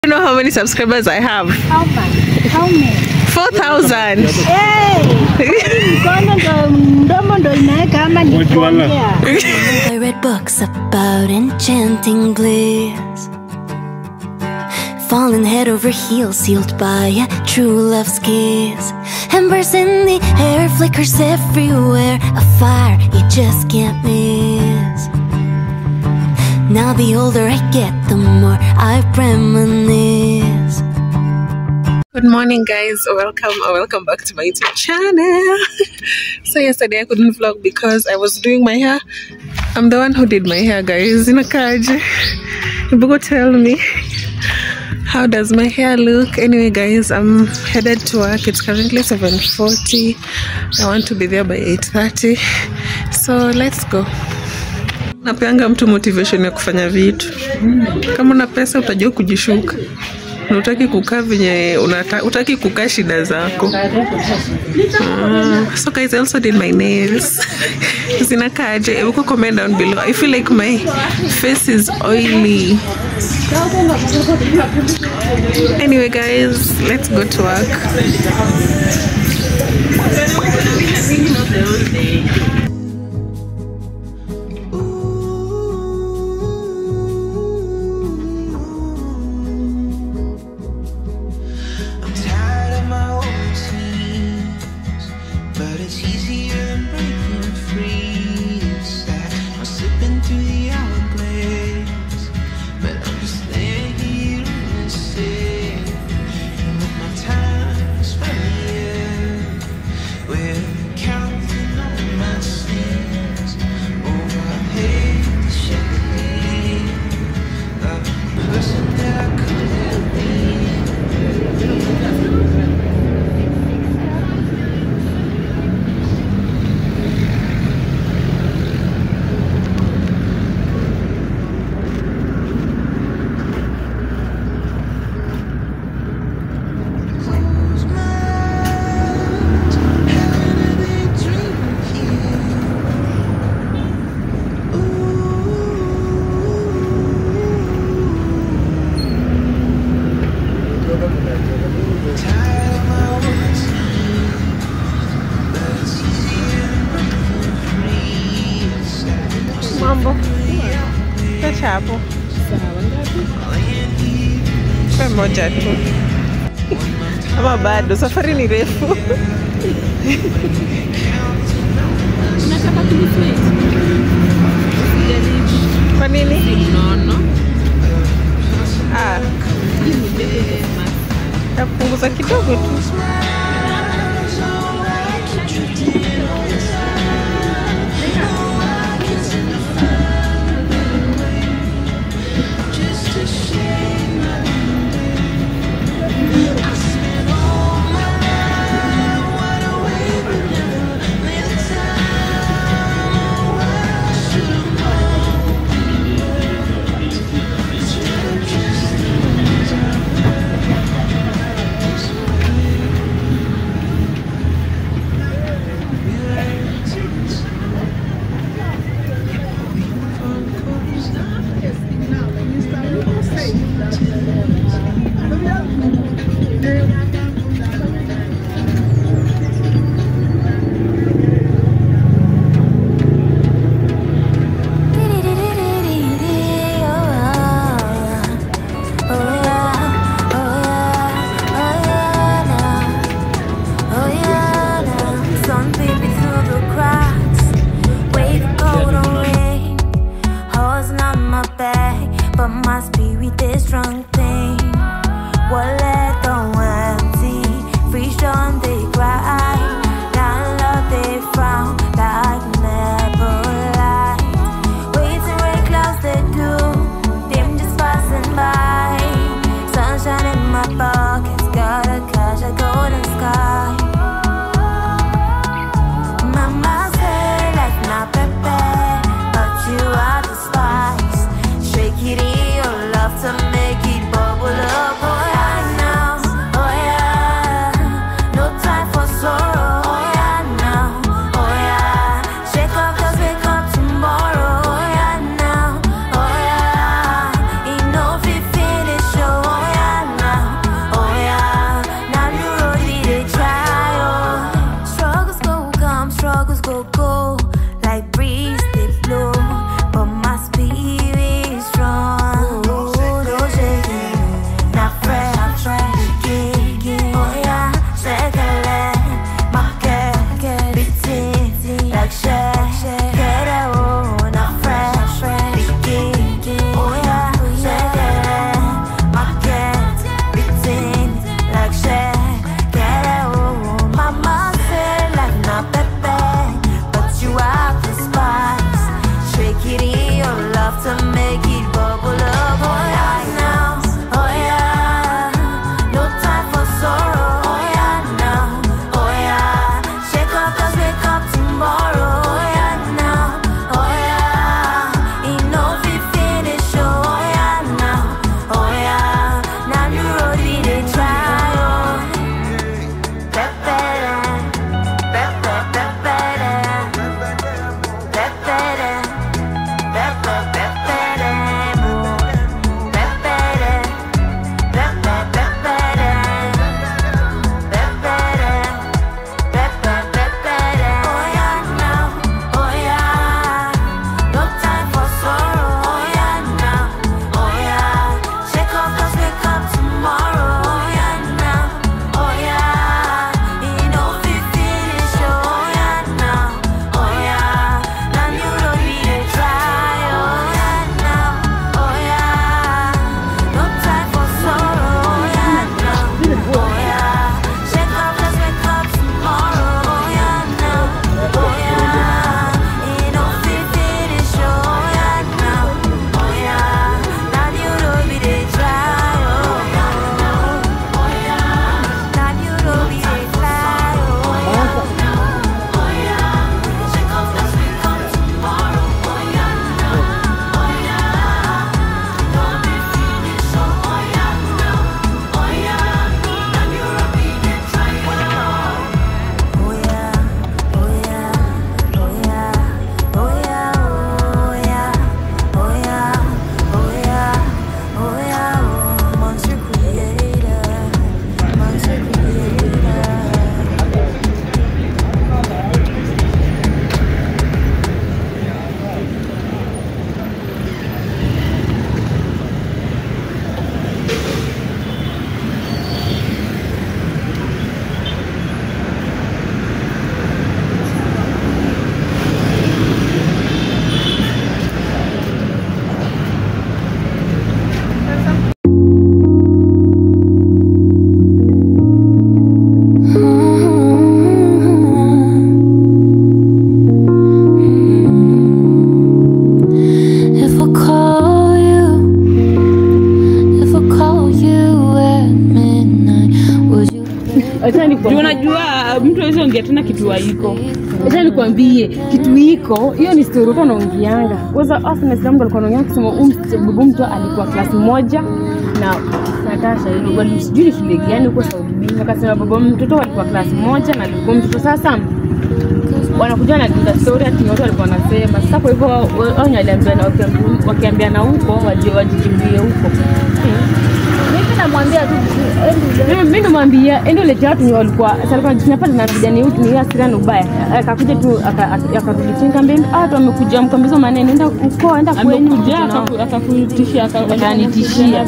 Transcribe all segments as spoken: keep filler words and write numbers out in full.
You know how many subscribers I have? How many? How many? Four thousand. Hey! I read books about enchanting bliss, falling head over heels, sealed by a true love's kiss. Embers in the air, flickers everywhere, a fire you just can't miss. Now the older I get, the more I reminisce. Good morning, guys. Welcome or welcome back to my YouTube channel. So yesterday I couldn't vlog because I was doing my hair. I'm the one who did my hair, guys. In a card, you go tell me how does my hair look. Anyway, guys, I'm headed to work. It's currently seven forty. I want to be there by eight thirty. So let's go. Napeanga mtu motivation ya kufanya vitu. Kama una pesa utajua kujishuka. Na utaki kukaa venye unataka, utaki kukaa shida zako. Uh, so guys, I also did my nails. Zinakaje? You can comment down below. I feel like my face is oily. Anyway, guys, let's go to work. Mambo. Pesa hapo. Sawa ngapi? Kwa moja tu. Ama bado safari ni refu. Unataka kuniswitch? Kwa nini? No, no. Ah. Tapunguza kidogo tu. acha nikwambie, unajua mtu hizo ongea tena kitu haiko. Acha nikwambie kitu iko, hiyo ni story tu naongeanga. Kwanza after Islam alikuwa anaongea kusema umbabu mtu alikuwa class moja na Natasha ile wali sijui shule gani huko Saudi. Akasema baba mtoto alikuwa class moja na alikuwa mtoto sasa wanakuja na kinga story ati watu walikuwa wanasema. Sasa kwa hivyo wao waliambia na wakiambia na huko waje wajikimbie huko. Mimi namwambia tu mimi namwambia endo lete watu ni walikuwa alikuwa tunapata na vijana wetu ni hasira na ubaya. Akakuja tu akarudi chinga mbele watu wamekuja mkambizo maneno enda uko enda kwenu akakutishia akanitishia.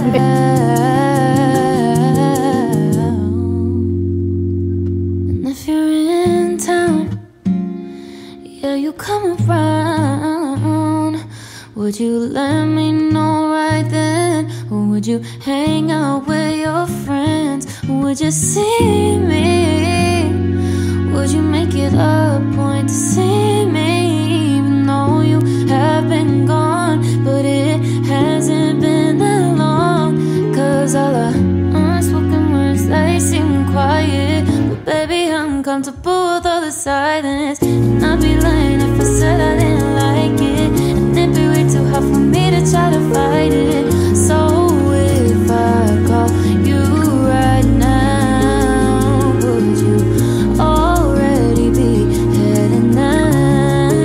Come around, would you let me know right then? Or would you hang out with your friends? Would you see me? Would you make it a point to see me? Even though you have been gone, but it hasn't been that long. Cause all our unspoken words, they seem quiet. But baby, I'm comfortable with all the silence. And I'd be lying if I said I didn't like it. And it'd be way too hard for me to try to fight it. So if I call you right now, would you already be heading out?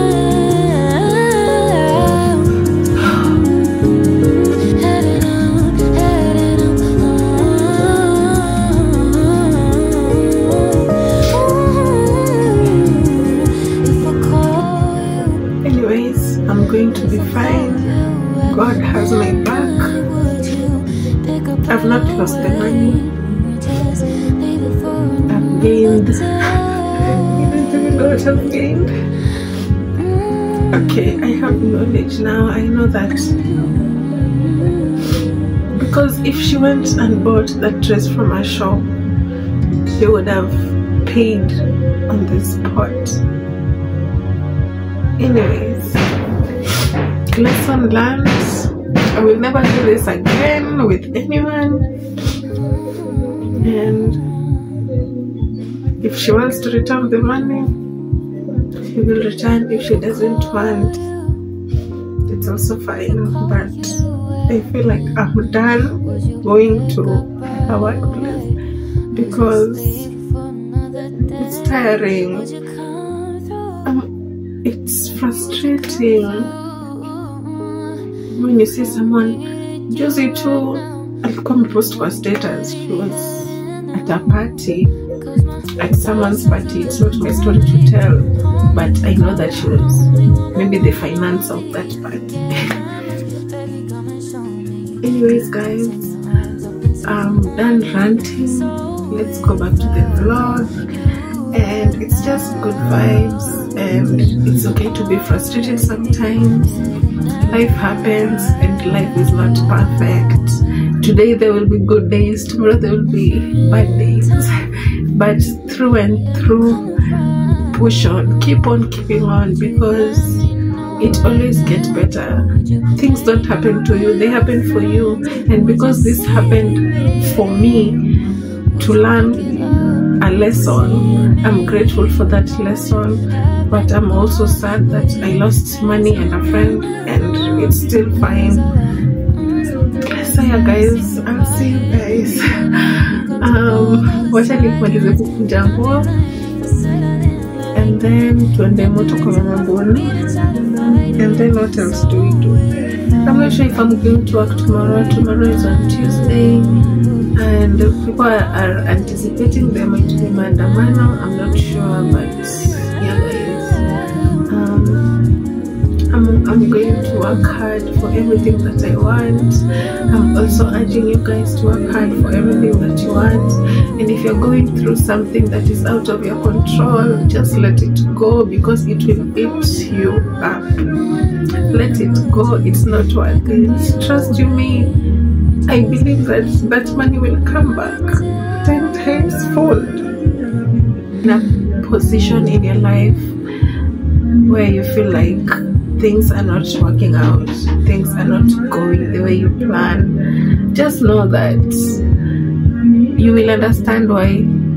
Heading out, heading out. Anyways, I'm going to be fine. God has my back. I've not lost the money. I've gained. I don't know what I've gained. Okay, I have knowledge now. I know that because if she went and bought that dress from a shop, she would have paid on the spot. Anyways, lesson learned. I will never do this again with anyone. And if she wants to return the money, she will return. If she doesn't want, it's also fine. But I feel like I'm done going to her workplace because it's tiring. Um, it's frustrating when you see someone. Josie too alikuwa amepost kwa status. She was at a party, at someone's party. It's not my story to tell, but I know that she was maybe the finance of that party. Anyways guys, I'm done ranting. Let's go back to the vlog. And it's just good vibes, and it's okay to be frustrated sometimes. Life happens and life is not perfect. Today there will be good days, tomorrow there will be bad days, but through and through, push on, keep on keeping on, because it always gets better. Things don't happen to you, they happen for you. And because this happened for me to learn a lesson, I'm grateful for that lesson, but I'm also sad that I lost money and a friend, and it's still fine. So yeah guys, I'll see you guys. um wacha nimalize kukunja nguo and then tuende moto kwa mamboni, and then what else do we do? I'm not sure if I'm going to work tomorrow. Tomorrow is on Tuesday, and people are anticipating there might be maandamano. I'm not sure, but yeah guys, um, I'm, I'm going to work hard for everything that I want. I'm also urging you guys to work hard for everything that you want. And if you're going through something that is out of your control, just let it go, because it will eat you up. Let it go, it's not worth it. Trust you me, I believe that that money will come back ten times fold. In a position in your life where you feel like things are not working out, things are not going the way you plan, just know that you will understand why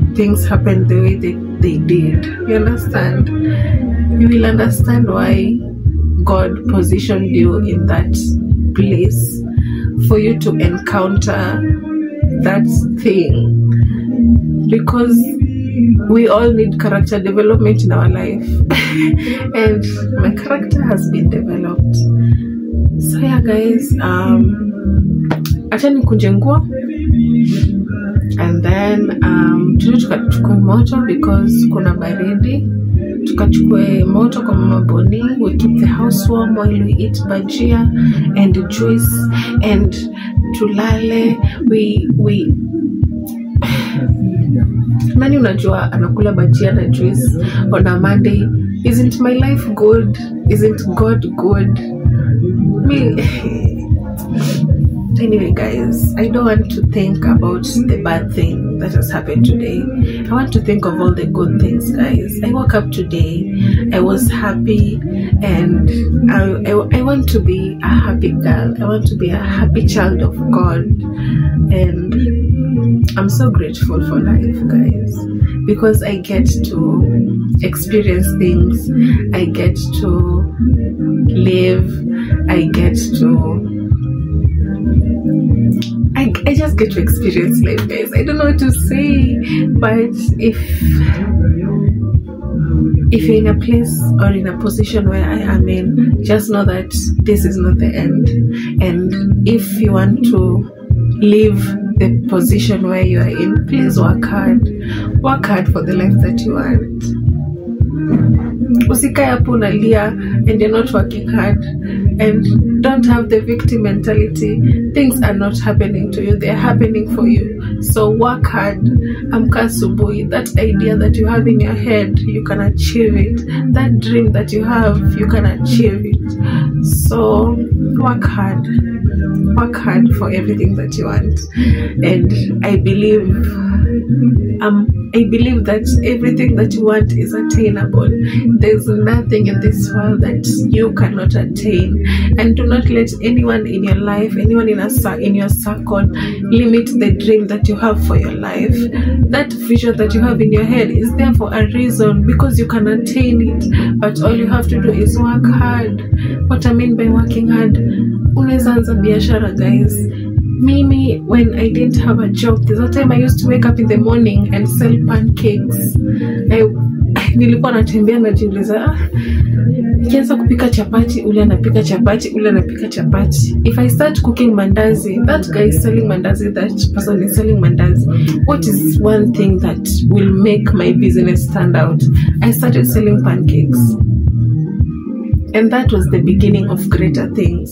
things happened the way they, they did. You understand? You will understand why God positioned you in that place for you to encounter that thing, because we all need character development in our life. And my character has been developed. So yeah guys, um achani kujengua, and then um tukachukue moto because kuna baridi, tukachukue moto kwa mama Boni. We keep the house warm while we eat bajia and juice and tulale. We we nani unajua anakula bajia na juice on a Monday? Isn't my life good? Isn't God good? Me. Anyway guys, I don't want to think about the bad thing that has happened today. I want to think of all the good things, guys. I woke up today, I was happy, and I, I, I want to be a happy girl. I want to be a happy child of God, and I'm so grateful for life, guys, because I get to experience things, I get to live, I get to I, I just get to experience life, guys. I don't know what to say, but if if you're in a place or in a position where I am in, just know that this is not the end. And if you want to leave the position where you are in, please work hard. Work hard for the life that you want. Usikae hapo unalia and you're not working hard, and don't have the victim mentality. Things are not happening to you, they're happening for you. So work hard. Amka asubuhi. That idea that you have in your head, you can achieve it. That dream that you have, you can achieve it. So work hard. Work hard for everything that you want. And I believe um I believe that everything that you want is attainable. There's nothing in this world that you cannot attain. And do not let anyone in your life, anyone in a in your circle, limit the dream that you have for your life. That vision that you have in your head is there for a reason, because you can attain it. But all you have to do is work hard. What I mean by working hard, unaweza anza biashara, guys. Mimi, when I didn't have a job, there's a time I used to wake up in the morning and sell pancakes. I nilikuwa natembea najiuliza, ah, nikianza kupika chapati, ule anapika chapati, ule anapika chapati. If I start cooking mandazi, that guy is selling mandazi, that person is selling mandazi. What is one thing that will make my business stand out? I started selling pancakes. And that was the beginning of greater things.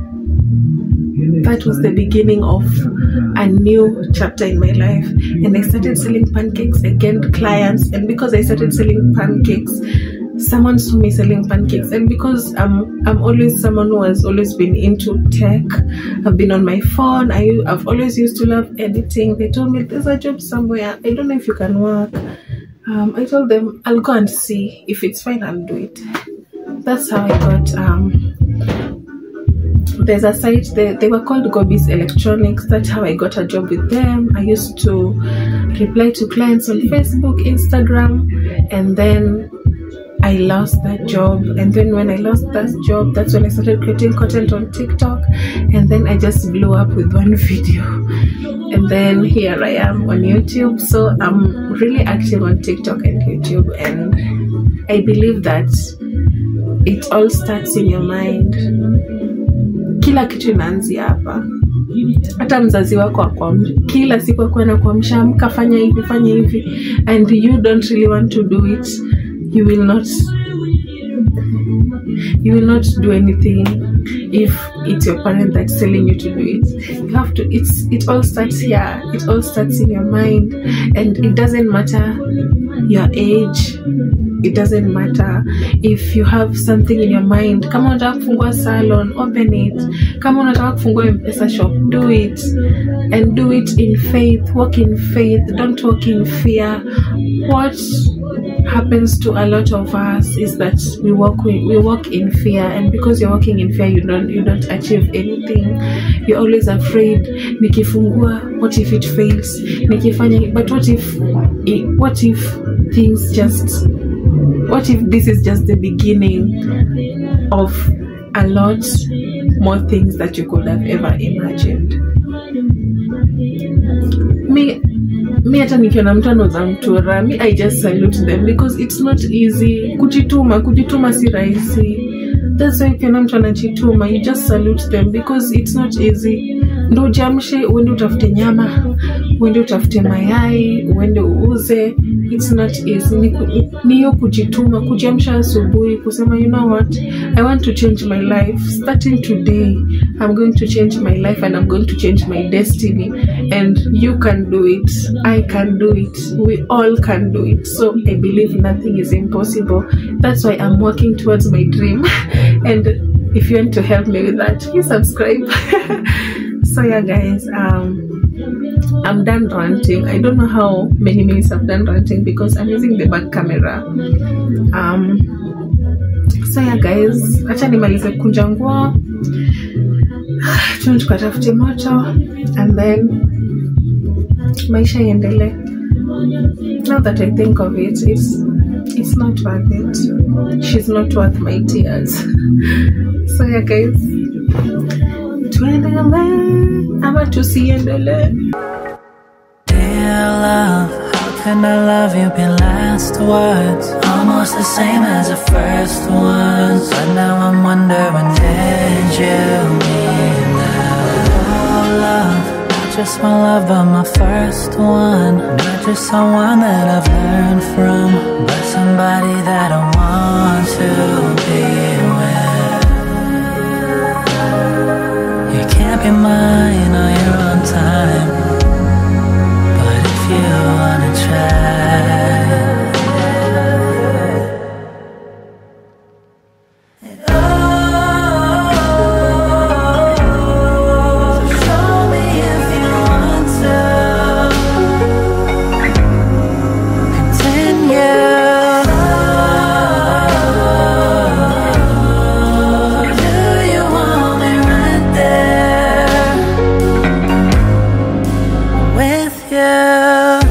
That was the beginning of a new chapter in my life. And I started selling pancakes. I gained clients, and because I started selling pancakes, someone saw me selling pancakes. And because I'm I'm always someone who has always been into tech, I've been on my phone, I, I've always used to love editing. They told me there's a job somewhere, I don't know if you can work. um, I told them I'll go and see. If it's fine, I'll do it. That's how I got um there's a site, they, they were called Gobi's Electronics. That's how I got a job with them. I used to reply to clients on Facebook, Instagram, and then I lost that job. And then when I lost that job, that's when I started creating content on TikTok, and then I just blew up with one video. And then here I am on YouTube. So I'm really active on TikTok and YouTube, and I believe that it all starts in your mind. Kila kitu inaanzia hapa. Hata mzazi wako akwamsha kila siku akuwa anakuamsha, amka fanya hivi fanya hivi, and you don't really want to do it, you will not you will not do anything if it's your parent that's telling you to do it. You have to, it's it all starts here. It all starts in your mind, and it doesn't matter your age, it doesn't matter. If you have something in your mind, kama unataka kufungua salon, open it. Kama unataka kufungua M-Pesa shop, do it, and do it in faith. Walk in faith, don't walk in fear. What happens to a lot of us is that we walk we walk in fear, and because you're walking in fear, you don't you don't achieve anything. You're always afraid. Nikifungua, what if it fails? Nikifanya, but what if what if things just what if this is just the beginning of a lot more things that you could have ever imagined? Me me hata nikiona mtu anauza mtura, me I just salute them because it's not easy. Kujituma, kujituma si rahisi. That's why ukiona mtu anajituma, you just salute them because it's not easy. Ndo ujamshe, uende utafute nyama, uende utafute mayai, uende uuze. It's not easy. Ni hiyo kujituma, kujamsha asubuhi, kusema, you know what, I want to change my life. Starting today, I'm going to change my life and I'm going to change my destiny. And you can do it. I can do it. We all can do it. So I believe nothing is impossible. That's why I'm working towards my dream. And if you want to help me with that, please subscribe. So yeah, guys, um I'm done ranting. I don't know how many minutes I've done ranting because I'm using the back camera. Um so yeah, guys, acha nimalize kunja nguo, tuende tukatafute moto, and then maisha iendelee. Now that I think of it, it's it's not worth it. She's not worth my tears. So yeah, guys, tuendelee ama tusiendelee. Dear love, how can I love you? Been last words almost the same as the first ones, but now I'm wondering, did you mean that? Oh love, not just my love but my first one, not just someone that I've learned from, but somebody that I want to be with. You can't be mine on your own time, you wanna try. And oh, so show me if you want to continue. Do you want me right there with you?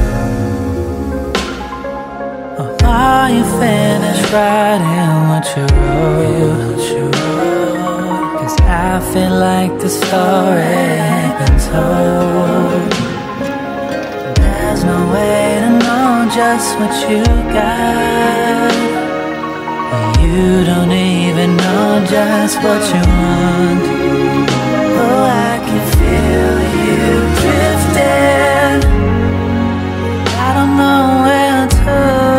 Are you finished writing what you wrote? Cause I feel like the story ain't been told. There's no way to know just what you got. You don't even know just what you want. Oh, I can feel you drifting. I don't know where to.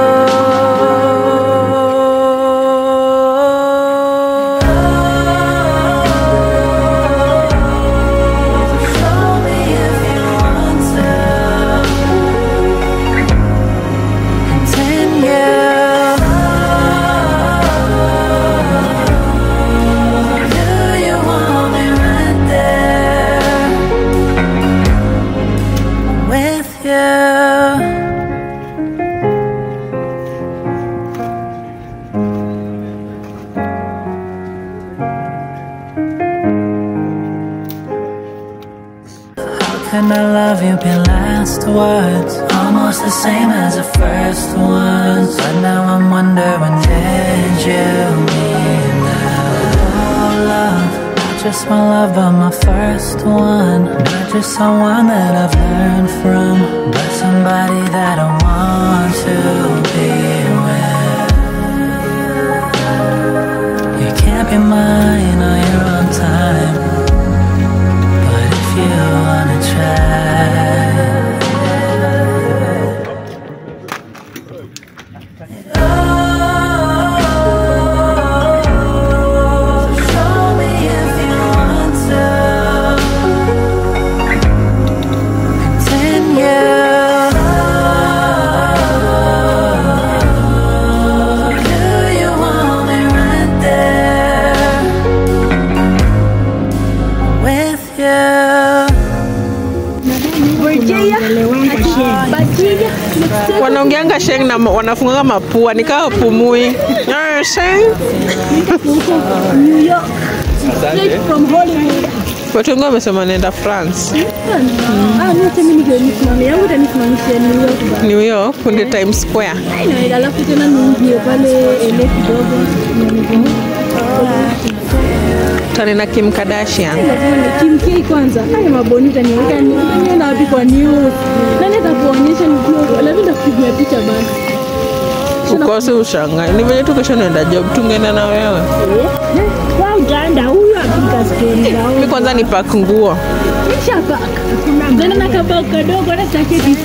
And I love you, been last words almost the same as the first ones, but now I'm wondering, did you mean that? Oh love, not just my love but my first one, not just someone that I've learned from, but somebody that I want to be with. You can't be mine on your own time, you wanna try. Wanaongeanga sheng na wanafunga mapua nikawa pumui. Ah, sheng. New York. Straight from Hollywood. Watu wengi wamesema naenda France. Ah, mimi ndio nisimame. Yangu itanisimamisha New York. New York kunde Times Square. Haina alafu tena niingie pale ele kidogo. Tani na Kim Kardashian. Kim K kwanza. Haya mabonita niweka ni na wapi kwa news. Nani atakuonyesha nikiwa labda kupiga picha basi. Ukose ushangai. Ni vile tu kesho naenda job tungeenda na wewe. Wao janda huyu apika skeni zao. Mimi kwanza ni pack nguo. Kisha pack. Ndio na kabao kadogo na take this.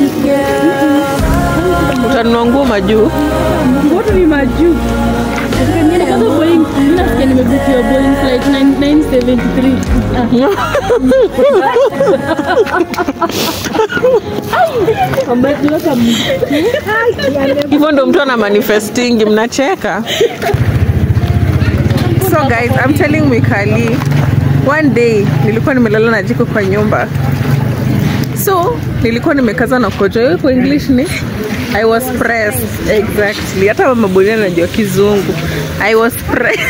Utanunua nguo majuu. Nguo ni majuu. Ndio kwanza Boeing nasikia nimebukia Boeing flight nine seventy-three. Hivyo ndo mtu ana manifesting mnacheka. So guys, I'm telling Mikali, one day nilikuwa nimelala na jiko kwa nyumba. So nilikuwa nimekaza na kojo kwa English ni I was pressed. Exactly. Hata mabunia najua kizungu. I was pressed.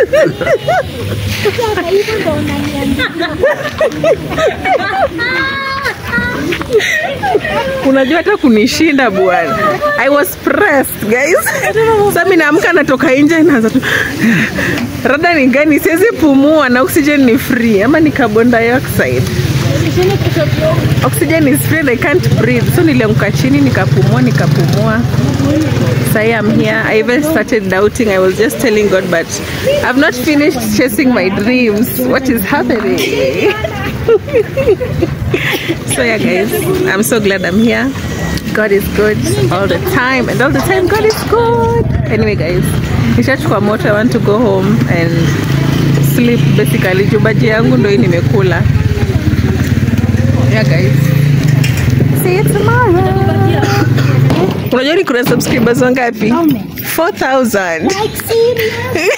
Unajua hata kunishinda bwana. I was pressed, guys. Sasa mimi naamka natoka nje naanza tu. Rada ni gani? Siwezi pumua na oxygen ni free ama ni carbon dioxide. Oxygen is free and I can't breathe. So nilianguka chini nikapumua nikapumua. So I am here. I even started doubting. I was just telling God, but I've not finished chasing my dreams. What is happening? So yeah guys, I'm so glad I'm here. God is good all the time, and all the time God is good. Anyway guys, nishachukua moto. I want to go home and sleep basically. Jubaji yangu ndo hii nimekula. Yeah guys, see you tomorrow. Unajua ni kuna subscribers wangapi? four thousand. Like serious?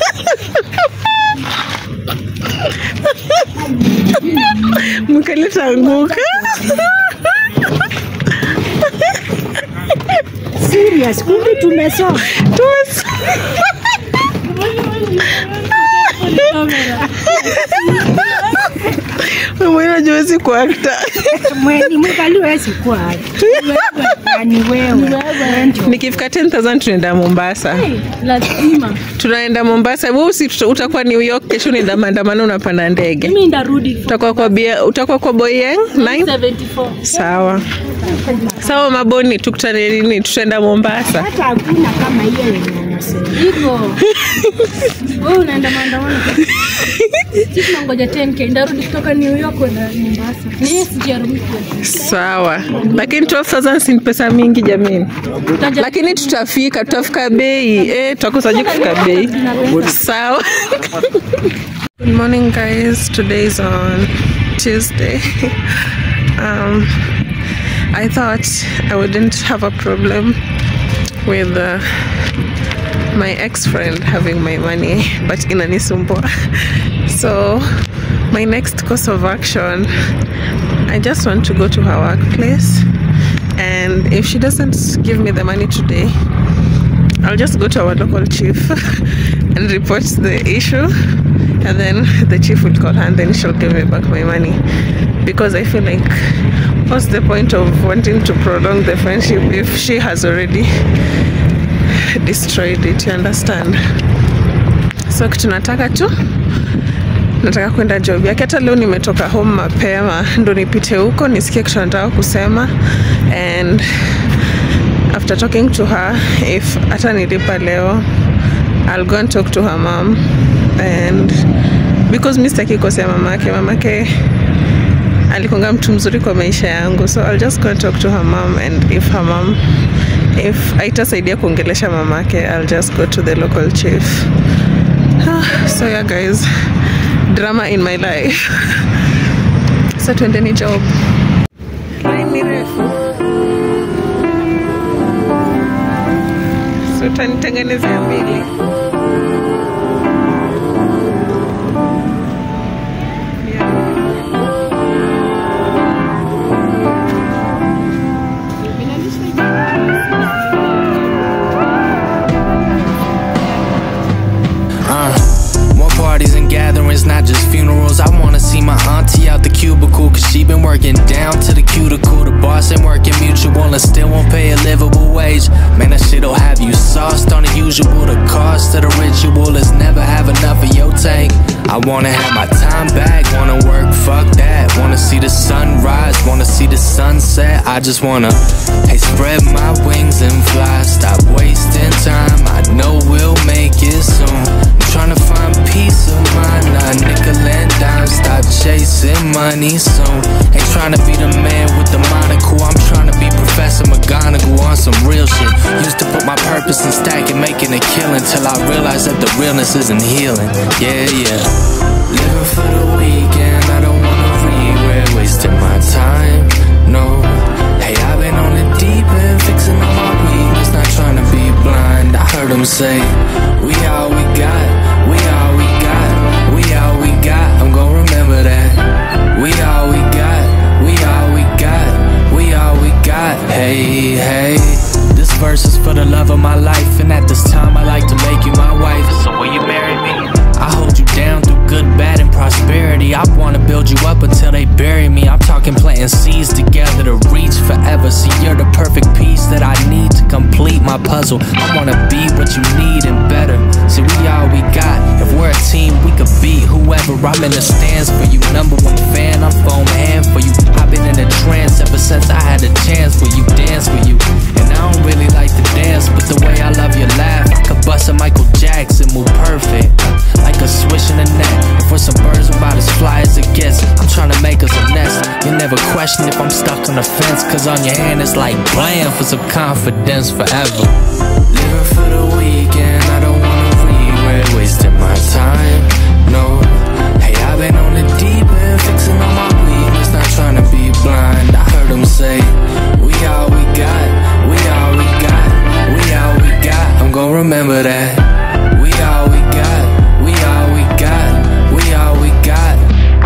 Mkaleta anguka. Serious, kumbe tumesoma. Mwana juwezi kwa akta. Mweni Mikali wezi kwa ni wewe. Nikifika ten thousand tunaenda Mombasa. Lazima. Tunaenda Mombasa. Wewe si utakuwa New York kesho unaenda maandamano unapanda ndege. Mimi ndarudi. Utakuwa kwa bia, utakuwa kwa Boeing nine seventy-four. Sawa. Sawa maboni tukutane lini tutaenda Mombasa. Hata hakuna kama hiyo yenye unasema. Hivyo. Wewe unaenda maandamano. Sisi tunangoja ten K ndarudi kutoka New York kwenda Mombasa. Mimi sijarudi. Sawa. Lakini twelve thousand si pesa mingi jamani. Lakini tutafika, tutafika bei. Eh, tutakusaje kufika bei. Sawa. Good morning guys. Today is on Tuesday. um I thought I wouldn't have a problem with uh, my ex-friend having my money, but inanisumbua. So my next course of action, I just want to go to her workplace, and if she doesn't give me the money today, I'll just go to our local chief and report the issue, and then the chief will call her and then she'll give me back my money. Because I feel like, what's the point of wanting to prolong the friendship if she has already destroyed it, you understand? So kitu nataka tu, nataka kwenda job yake. Hata leo nimetoka home mapema ndo nipite huko nisikie kitu nataka kusema, and after talking to her, if hata nilipa leo, I'll go and talk to her mom. And because Mister Kiko sema mamake mamake alikonga mtu mzuri kwa maisha yangu, so I'll just go and talk to her mom, and if her mom, if haitasaidia kuongelesha mamake, I'll just go to the local chief. So yeah guys, drama in my life. So tuendeni job. So tanitengenezea mbili. down to the cuticle. The boss ain't working mutual and still won't pay a livable wage. Man, that shit'll have you sauced on the usual. The cost of the ritual is never have enough of your tank. I wanna have my time back, wanna work, fuck that. Wanna see the sunrise, wanna see the sunset. I just wanna, hey, spread my wings and fly. Stop wasting time, I know we'll make it soon. I'm tryna find peace of mind, not nickel and dime. Stop chasing money soon. Ain't tryna be the man with the monocle. I'm tryna be Professor McGonagall on some real shit. Used to put my purpose in stacking, making a killing, till I realized that the realness isn't healing. Yeah, yeah. Living for the weekend, I don't wanna regret wasting my time, no. Hey, I've been on the deep end, fixing all my weakness, not trying to be blind. I heard them say, we all we got, we all we got, we all we got. I'm gonna remember that. We all we got, we all we got, we all we got. Hey, hey. This verse is for the love of my life, and at this time I like to make you my wife. So will you marry me? I hold you down through good, bad, and prosperity. I wanna build you up until they bury me. I'm talking planting seeds together to reach forever. See, you're the perfect piece that I need to complete my puzzle. I wanna be what you need and better. See, we all we got. If we're a team, we could beat whoever. I'm in the stands for you, number one fan. I'm phone hand for you. I've been in a trance ever since I had a chance for you, dance for you. And I don't really like to dance, but the way I love your laugh, I could bust a Michael Jackson move perfect. Like a swish in the net. If we're some birds about as fly as it gets, I'm trying to make us a nest. You never question if I'm stuck on the fence, cause on your hand it's like blam for some confidence forever. Living for the weekend, I don't wanna regret wasting my time, no. Hey, I've been on the deep end, fixing all my weakness, not trying to be blind. I heard them say, we all we got, we all we got, we all we got. I'm gonna remember that. We all we got, we all we got, we all we got.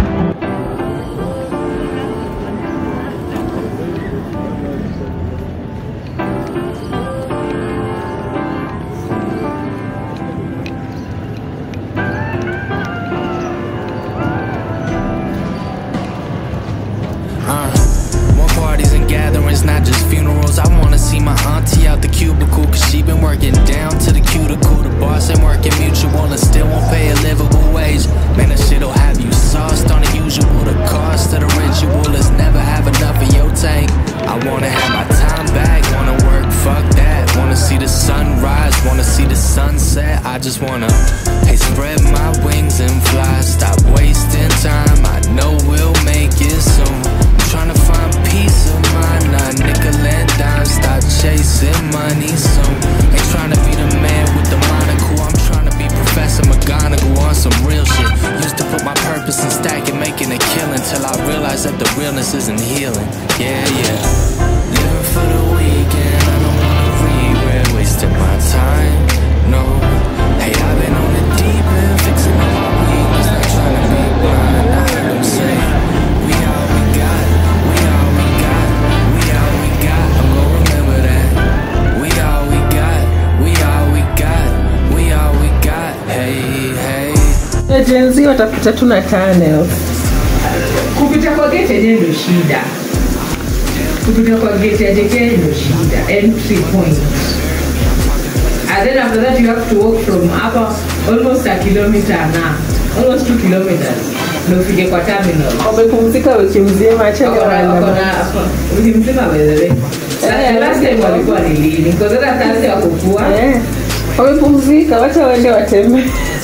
Uh, more parties and gatherings, not just funerals. I wanna see my auntie out the cubicle, cause she been working down to the cuticle. The boss ain't working mutual and still won't pay a livable wage. Man, that shit'll have you sauced on the usual. The cost of the ritual is never have enough of your tank. I wanna have my time back, wanna work, fuck that. Wanna see the sunrise, wanna see the sunset. I just wanna, hey, spread my wings and fly. Stop wasting time, I know we'll make it soon. I'm trying to find peace of mind, not nickel and dime. Stop chasing money soon. Ain't trying to be the man with the monocle. I'm trying to be Professor McGonagall on some real shit. Used to put my purpose in stacking, making a killing, till I realized that the realness isn't healing. Yeah, yeah. Living for the weekend, I don't wanna regret wasting my time, no. Hey, I've been on the deep end, fixing all my weakness, not trying to be blind. I heard them say, we all we got, we all we got, we all we got. I'm gonna remember that. We all we got, we all we got, we all we got. Hey, hey. Agency watapita tuna tunnels. Kupita kwa gate yenyewe ndio shida. Kupita kwa gate ya J K ndio shida. Entry point. And then after that you have to walk from upper almost a kilometer now. Almost two kilometers. Ndio ufike kwa terminal. Umepumzika wiki mzima acha wiki mzima wewe. Sasa last time walikuwa ni lini? Because hata kazi ya kukua. Eh. Umepumzika wacha waende watembe.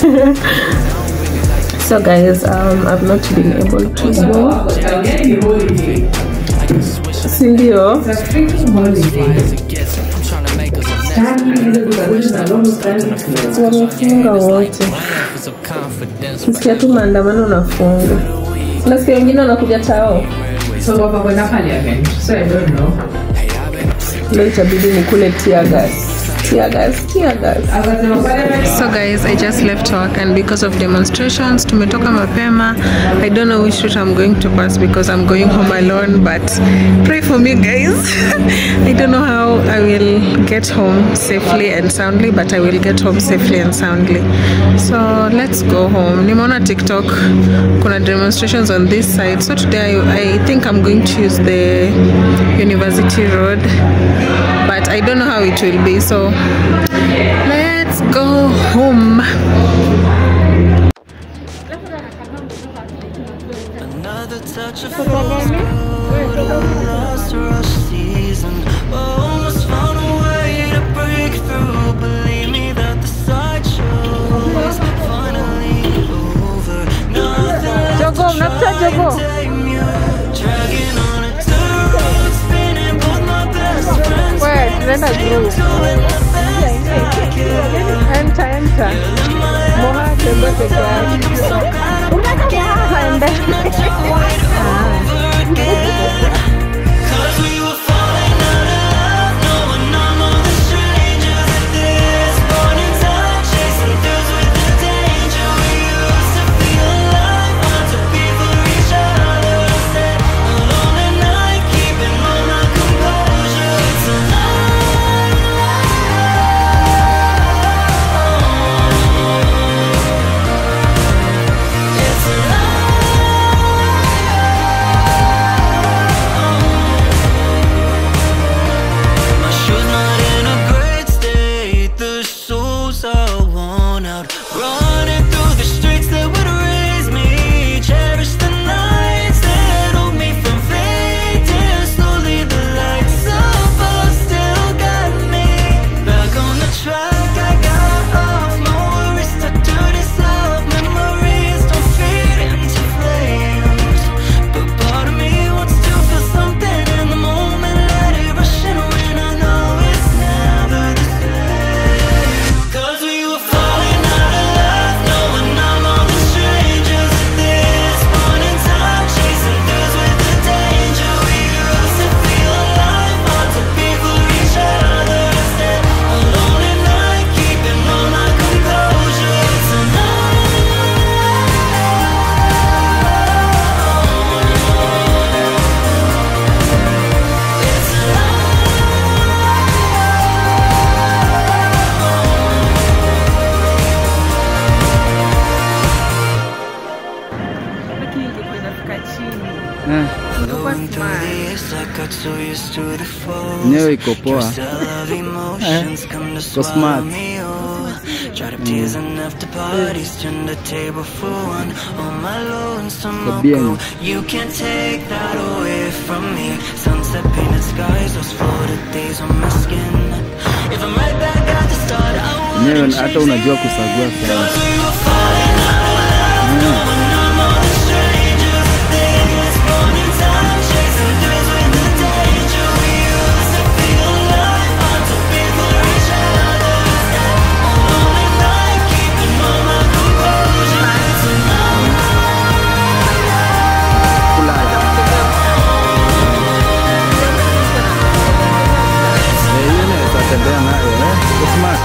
So guys, um, I've not been able to go. Sindio? Wamefunga wote. Nasikia tu maandamano nafunga. Nasikia wengine wanakuja tao. So wapa kwenda parliament. So I don't know. Leo itabidi nikule tear gas. Tear gas, tear gas. So guys, I just left work and because of demonstrations, tumetoka mapema. I don't know which route I'm going to pass because I'm going home alone, but pray for me guys. I don't know how I will get home safely and soundly, but I will get home safely and soundly. So let's go home. Nimeona TikTok kuna demonstrations on this side, so today I, I think I'm going to use the University Road, but I don't know how it will be, so let's go home. Another touch of fool's gold, a lost rush season. Almost found a way to break through. Believe me that the sideshow is finally over. Nothing left to try and tame you. Dragging on a dirt road, spinning both my best friends. Where? Doing the best I can. Enter, enter. Moha tembe peke yake. Cause we were falling out of love, knowing none of the strangers at this point in time, chasing thrills with the danger. We used to feel alive, want to be for each other. Instead, alone at night, keeping all my composure. It's a lie. It's a lie. My shoes not in a great state, the soles are worn out. Running through the streets that would raise me, cherish the nights that hold me from fading. Slowly the lights above still got me back on the track. I got off, my worries start to dissolve. Memories don't fade into flames, but part of me wants to feel something in the moment. Let it rush in when I know it's never the same. Cause we were falling out of love, knowing I'm all the strangers at this point in time, chasing thrills with the danger. We used to feel alive, want to be for each other. Instead, alone at night, keeping all my composure. It's a lie. It's a lie. Going through the years, I got so used to the foes. Nyewe iko poa. Love emotions come to swallow me whole. Dried up tears and after parties, turned the table for one. On my lonesome Bien. you can't take that away from me. Sunset painted skies, those floated days on my skin. If I'm right back at the start, I Nyewe wouldn't hata change unajua it. kusagua sana. Cause we were falling out of love, knowing I'm all the strangers at this point in time, chasing thrills with the danger. We used to feel alive, want to be for each other. Instead, alone at night, keeping all my composure. It's a lie. Kulala. Eh, hiyo naweza tembea nayo, eh? Uko smart.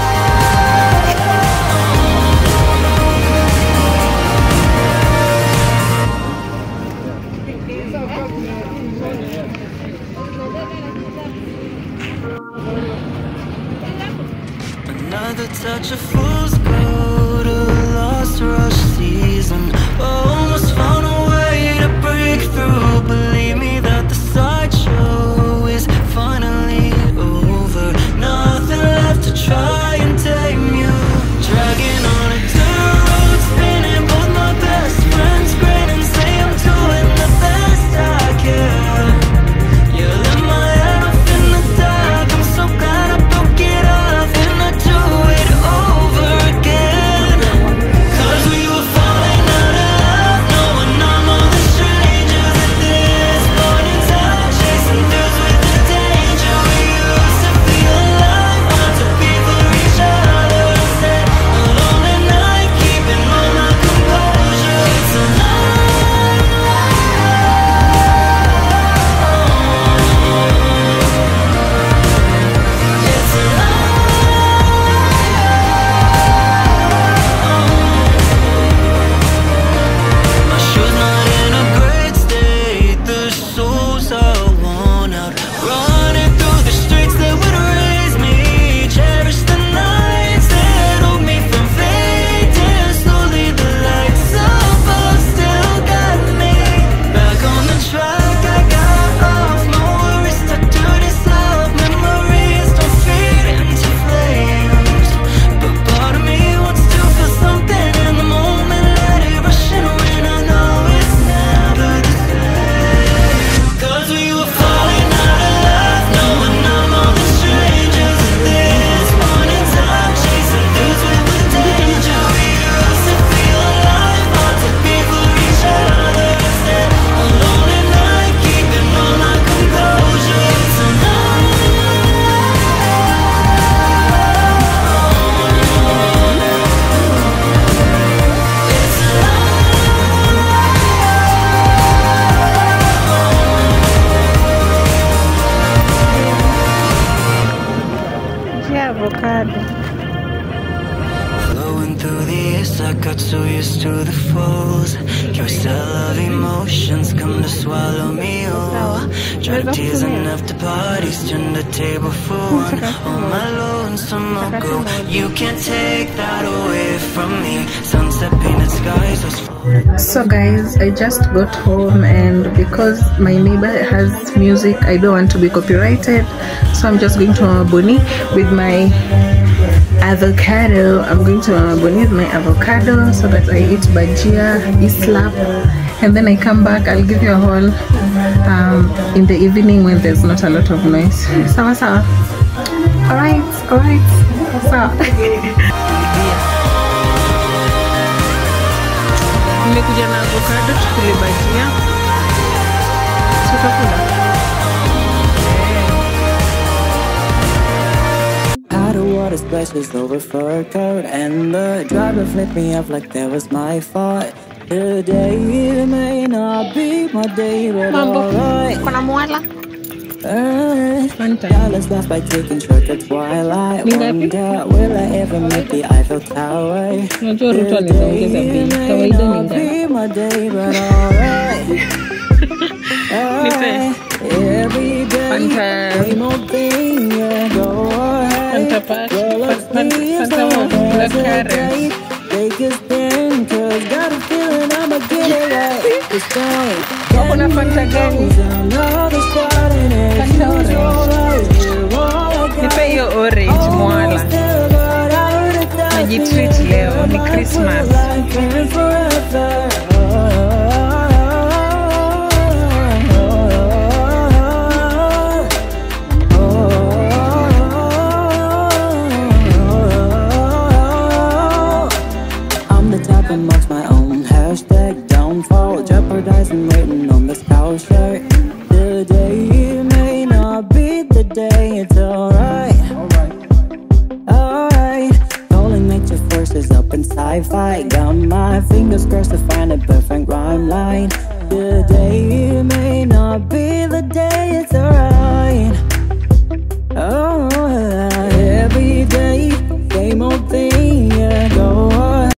Another touch of fool's gold, a lost rush season. Almost found a way to break through. Believe me that the sideshow is finally over. Nothing left to try and tame you. Dragging on a dirt road, spinning both my best friends grin and say I'm doing the best I can. You lit my head off in the dark, I'm so glad I broke it off and I do it over again. Cause we were avocado. Flowing through the years, I got so used to the falls. Carousel of emotions come to swallow me whole. Dry tears enough to parties, turn the table for one. All my lonesome will go. You can't take that away from me. Sunset painted skies was floating. So guys, I just got home, and because my neighbor has music, I don't want to be copyrighted, so I'm just going to Mama Boni with my avocado. I'm going to Mama Boni with my avocado so that I eat bajia, islap, and then I come back. I'll give you a haul um, in the evening when there's not a lot of noise. Sawa sawa. Alright, alright. Sawa. Nimekuja na avocado tukule bajia. Tutakula. Water splashes over fur coat, and the driver flipped me off like that was my fault. Today may not be my day, but alright. Kuna mwala? Dollars lost by taking short at twilight. Wonder, will I ever make the Eiffel Tower? Today may not be my day, but alright. Alright. Every day, same old thing, yeah, go ahead. Roll up sleeves, black carrot. Take a spin, cause got a feeling I'ma get it right. This thing, Kuna Fanta gani? another start and everything's alright. Nipe hiyo orange mwala. Najitreat leo, ni Christmas. Amongst my own hashtag downfall, jeopardizing waiting on the scout shirt. The day may not be the day, it's alright. Alright, calling nature forces up in sci-fi. Got my fingers crossed to find a perfect rhyme line. The day may not